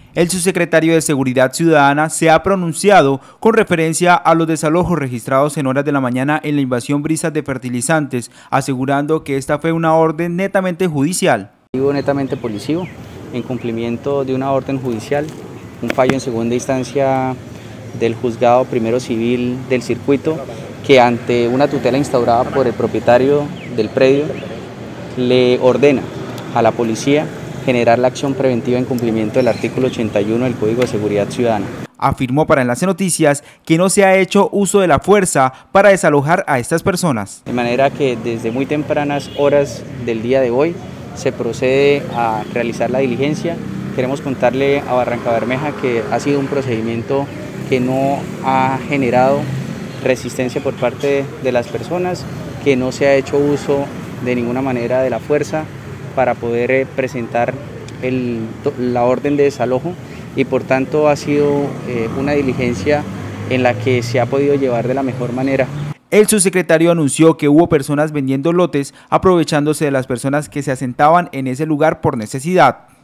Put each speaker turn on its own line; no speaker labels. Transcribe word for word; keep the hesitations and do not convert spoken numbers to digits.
El subsecretario de Seguridad Ciudadana se ha pronunciado con referencia a los desalojos registrados en horas de la mañana en la invasión Brisas de Fertilizantes, asegurando que esta fue una orden netamente judicial.
Netamente policivo, en cumplimiento de una orden judicial, un fallo en segunda instancia del juzgado primero civil del circuito, que ante una tutela instaurada por el propietario del predio, le ordena a la policía generar la acción preventiva en cumplimiento del artículo ochenta y uno del Código de Seguridad Ciudadana.
Afirmó para Enlace Noticias que no se ha hecho uso de la fuerza para desalojar a estas personas.
De manera que desde muy tempranas horas del día de hoy se procede a realizar la diligencia. Queremos contarle a Barrancabermeja que ha sido un procedimiento que no ha generado resistencia por parte de las personas, que no se ha hecho uso de ninguna manera de la fuerza para poder presentar el, la orden de desalojo, y por tanto ha sido eh, una diligencia en la que se ha podido llevar de la mejor manera.
El subsecretario anunció que hubo personas vendiendo lotes aprovechándose de las personas que se asentaban en ese lugar por necesidad.